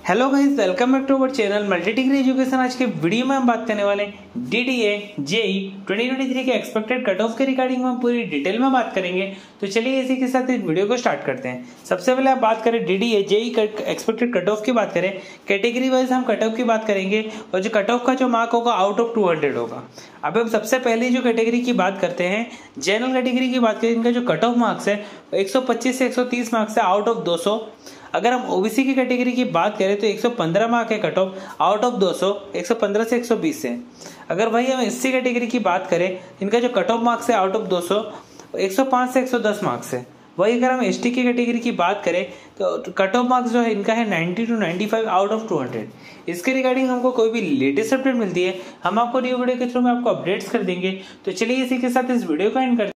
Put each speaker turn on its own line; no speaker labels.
Hello guys, welcome back to our channel multi degree education. आज के video में हम बात करने वाले डीडीए जेई 2023 के एक्सपेक्टेड कट ऑफ के रिगार्डिंग में पूरी डिटेल में बात करेंगे। तो चलिए इसी के साथ इस वीडियो को स्टार्ट करते हैं। सबसे पहले आप बात करें DDA JE expected cut off की बात करें, कैटेगरी वाइज हम कट ऑफ की बात करेंगे और जो कट ऑफ का जो मार्क होगा आउट ऑफ 200 होगा। अब हम सबसे पहले जो कैटेगरी की बात करते हैं, जनरल कैटेगरी की बात करें, इनका जो कट ऑफ मार्क्स है 125 से 130 मार्क्स है आउट ऑफ 200। अगर हम ओबीसी की कैटेगरी की बात करें तो 115 मार्क है कट ऑफ आउट ऑफ 200, 115 से 120 है। अगर भाई हम एससी कैटेगरी की बात करें, इनका जो कट ऑफ मार्क्स है आउट ऑफ 200, 105 से 110 मार्क्स है। वही अगर हम एसटी की कैटेगरी की बात करें तो कट ऑफ मार्क्स जो है इनका है 90 to 95 आउट ऑफ 200। इसके रिगार्डिंग हमको कोई भी लेटेस्ट अपडेट मिलती है हम आपको न्यू वीडियो के थ्रू में आपको अपडेट्स कर देंगे। तो चलिए इसी के साथ इस वीडियो का एंड करते हैं।